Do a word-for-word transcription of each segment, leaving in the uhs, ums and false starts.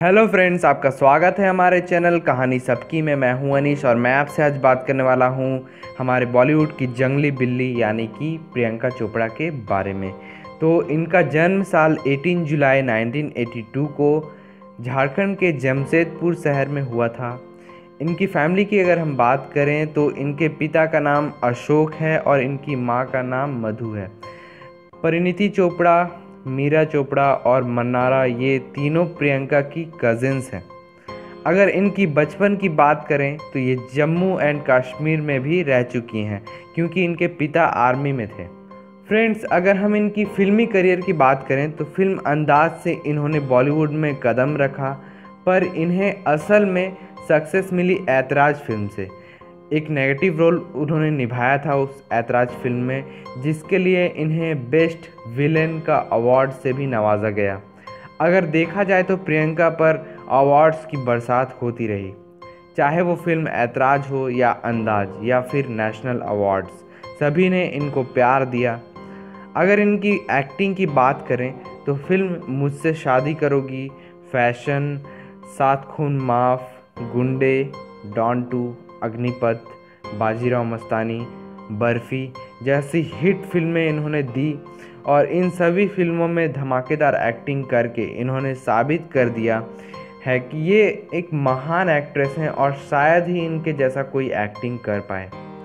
Hello friends, आपका स्वागत है हमारे चैनल कहानी सबकी में। मैं हूं अनीश और मैं आपसे आज बात करने वाला हूं हमारे बॉलीवुड की जंगली बिल्ली यानी कि प्रियंका चोपड़ा के बारे में। तो इनका जन्म साल अठारह जुलाई उन्नीस सौ बयासी को झारखंड के जमशेदपुर शहर में हुआ था। इनकी फैमिली की अगर हम बात करें तो इनके पिता का नाम अशोक है और इनकी माँ का नाम मधु है। परिणीति चोपड़ा, मीरा चोपड़ा और मन्नारा ये तीनों प्रियंका की कजिन्स हैं। अगर इनकी बचपन की बात करें तो ये जम्मू एंड कश्मीर में भी रह चुकी हैं क्योंकि इनके पिता आर्मी में थे। फ्रेंड्स, अगर हम इनकी फिल्मी करियर की बात करें तो फिल्म अंदाज से इन्होंने बॉलीवुड में कदम रखा, पर इन्हें असल में सक्सेस मिली ऐतराज फिल्म से। एक नेगेटिव रोल उन्होंने निभाया था उस ऐतराज फिल्म में, जिसके लिए इन्हें बेस्ट विलेन का अवार्ड से भी नवाजा गया। अगर देखा जाए तो प्रियंका पर अवार्ड्स की बरसात होती रही, चाहे वो फिल्म ऐतराज हो या अंदाज या फिर नेशनल अवार्ड्स, सभी ने इनको प्यार दिया। अगर इनकी एक्टिंग की बात करें तो फिल्म मुझसे शादी करोगी, फैशन, सात खून माफ, गुंडे, डॉन टू, अग्निपथ, बाजीराव मस्तानी, बर्फ़ी जैसी हिट फिल्में इन्होंने दी और इन सभी फिल्मों में धमाकेदार एक्टिंग करके इन्होंने साबित कर दिया है कि ये एक महान एक्ट्रेस हैं और शायद ही इनके जैसा कोई एक्टिंग कर पाए।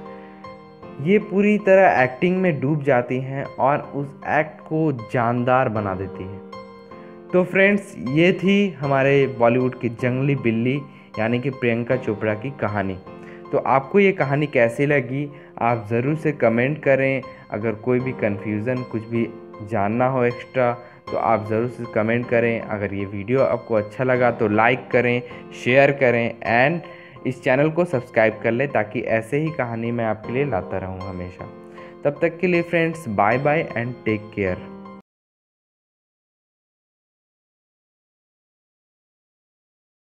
ये पूरी तरह एक्टिंग में डूब जाती हैं और उस एक्ट को जानदार बना देती हैं। तो फ्रेंड्स, ये थी हमारे बॉलीवुड की जंगली बिल्ली यानी कि प्रियंका चोपड़ा की कहानी। तो आपको ये कहानी कैसी लगी आप ज़रूर से कमेंट करें। अगर कोई भी कन्फ्यूज़न, कुछ भी जानना हो एक्स्ट्रा, तो आप ज़रूर से कमेंट करें। अगर ये वीडियो आपको अच्छा लगा तो लाइक करें, शेयर करें एंड इस चैनल को सब्सक्राइब कर लें ताकि ऐसे ही कहानी मैं आपके लिए लाता रहूँ हमेशा। तब तक के लिए friends, bye bye and take care.